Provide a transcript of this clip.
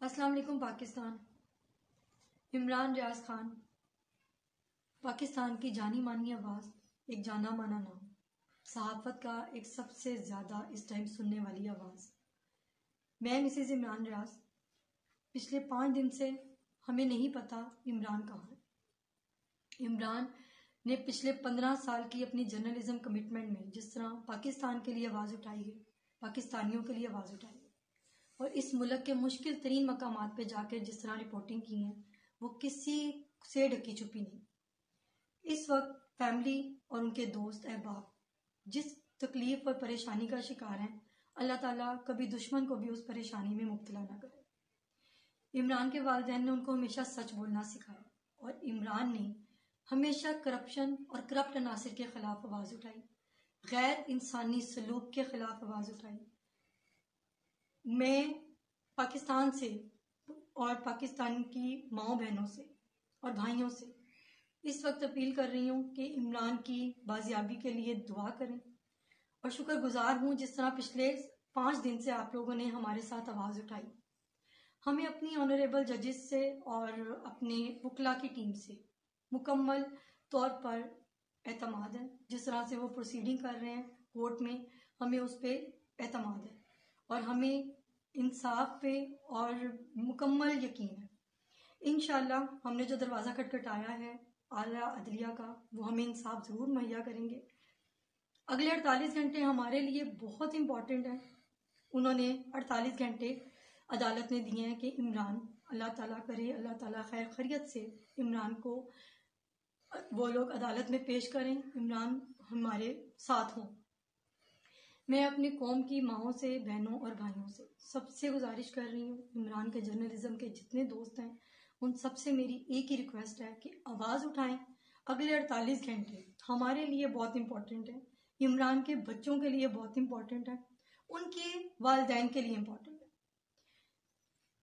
अस्सलाम वालेकुम पाकिस्तान। इमरान रियाज खान पाकिस्तान की जानी मानी आवाज़, एक जाना माना नाम, सहाफ़त का एक सबसे ज़्यादा इस टाइम सुनने वाली आवाज़। मैं मिसेज़ इमरान रियाज। पिछले 5 दिन से हमें नहीं पता इमरान कहाँ है। इमरान ने पिछले 15 साल की अपनी जर्नलिज्म कमिटमेंट में जिस तरह पाकिस्तान के लिए आवाज़ उठाई है, पाकिस्तानियों के लिए आवाज़ उठाई है और इस मुल्क के मुश्किल तरीन मकामात पे जाकर जिस तरह रिपोर्टिंग की है, वो किसी से ढकी छुपी नहीं। इस वक्त फैमिली और उनके दोस्त अहबाब जिस तकलीफ और परेशानी का शिकार हैं, अल्लाह ताला कभी दुश्मन को भी उस परेशानी में मुब्तला ना करे। इमरान के वालिदैन ने उनको हमेशा सच बोलना सिखाया और इमरान ने हमेशा करप्शन और करप्ट अनासिर के खिलाफ आवाज़ उठाई, गैर इंसानी सलूक के खिलाफ आवाज़ उठाई। मैं पाकिस्तान से और पाकिस्तान की माओ बहनों से और भाइयों से इस वक्त अपील कर रही हूँ कि इमरान की बाजियाबी के लिए दुआ करें और शुक्रगुजार हूँ जिस तरह पिछले 5 दिन से आप लोगों ने हमारे साथ आवाज़ उठाई। हमें अपनी ऑनरेबल जजेस से और अपने वकला की टीम से मुकम्मल तौर पर एतमाद है। जिस तरह से वो प्रोसीडिंग कर रहे हैं कोर्ट में, हमें उस पर एतमाद है और हमें इंसाफ पे और मुकम्मल यकीन है। इंशाल्लाह हमने जो दरवाज़ा खटखटाया है आला अदलिया का, वो हमें इंसाफ ज़रूर मुहैया करेंगे। अगले 48 घंटे हमारे लिए बहुत इम्पॉर्टेंट है। उन्होंने 48 घंटे अदालत ने दिए हैं कि इमरान, अल्लाह ताला करे, अल्लाह ताला खैर खैरियत से इमरान को वो लोग अदालत में पेश करें, इमरान हमारे साथ हों। मैं अपनी कौम की माओं से, बहनों और भाइयों से सबसे गुजारिश कर रही हूँ, इमरान के जर्नलिज्म के जितने दोस्त हैं उन सबसे मेरी एक ही रिक्वेस्ट है कि आवाज़ उठाएं। अगले 48 घंटे हमारे लिए बहुत इम्पोर्टेंट है, इमरान के बच्चों के लिए बहुत इम्पोर्टेंट है, उनके वालिदैन के लिए इम्पोर्टेंट है।